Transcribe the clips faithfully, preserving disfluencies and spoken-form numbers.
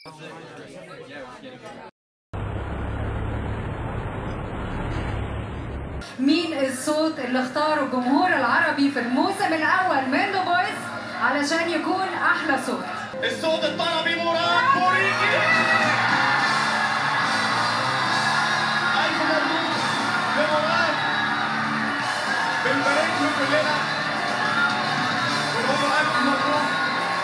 مين الصوت اللي اختاره الجمهور العربي في الموسم الاول من ذا فويس علشان يكون احلى صوت؟ الصوت الطربي مراد بوريكي. الف مبروك لمراد، بنبارك له كلنا ونقول له الف مبروك.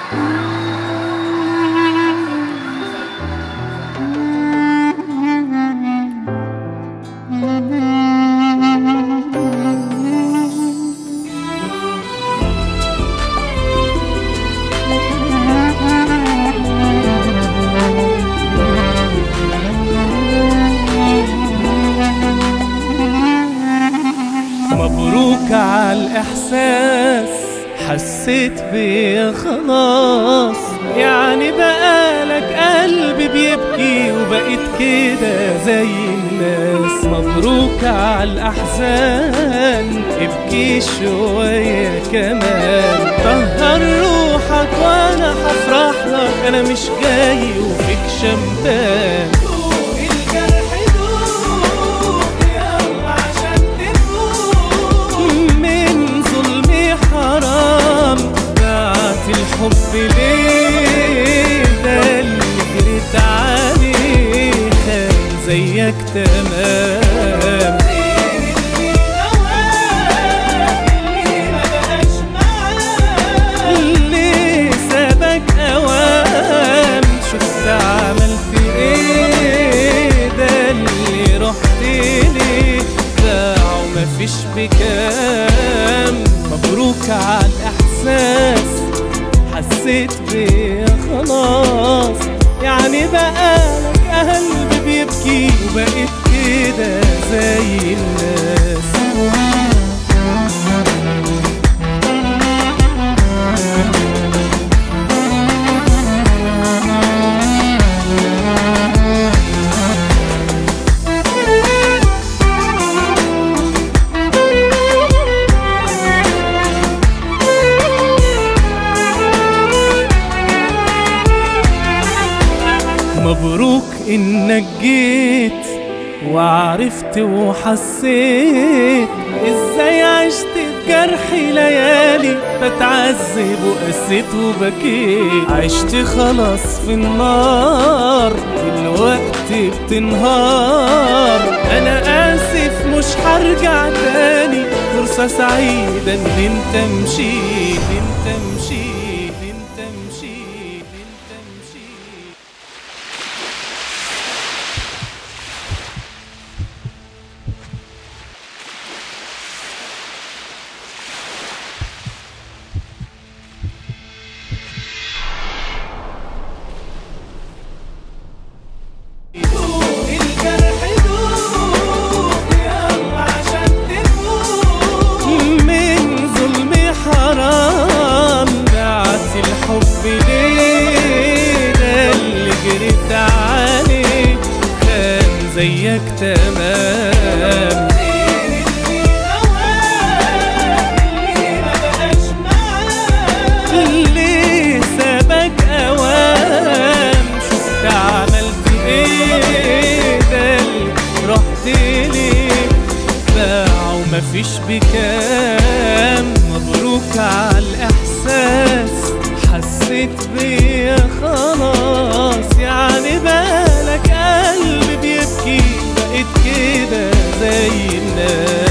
مبروك عالإحساس، حسيت بيه خلاص، يعني بقالك قلب بيبكي وبقيت كده زي الناس. مبروك عالأحزان، ابكي شوية كمان، طهر روحك وانا هفرح لك، انا مش جاي وفيك شمتان. الحب ليه ده اللي جريت عليه كان زيك تمام. ليه سابك اوام، شفت عملت ايه، ده اللي رحت ليه باعه مفيش بكام. مبروك عالاحساس، حسيت بيه خلاص، يعني بقالك قلب بيبكي وبقيت كده زي الناس. مبروك انك جيت وعرفت وحسيت ازاي عشت بجرحي ليالي، بتعذب وقسيت وبكيت. عشت خلاص في النار دلوقتي بتنهار، انا اسف مش هرجع تاني، فرصة سعيدة ان انت مشيت، انت مشيت، انت مشيت، انت مشيت. الحب ليه ده اللي جريت عليه كان زيك تمام. ليه سابك اوام، شفت عملت ايه، ده اللي رحت ليه باعه مفيش بكام. مبروك عالاحساس، حسيت بيه خلاص، يعني بالك قلب بيبكي بقيت كده زي الناس.